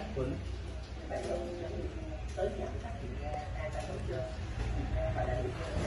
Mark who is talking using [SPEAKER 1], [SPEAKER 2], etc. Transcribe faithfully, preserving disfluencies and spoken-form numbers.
[SPEAKER 1] Tuấn.
[SPEAKER 2] Bạn tới nhận phát hiện ra ai ta nói chưa? Và đã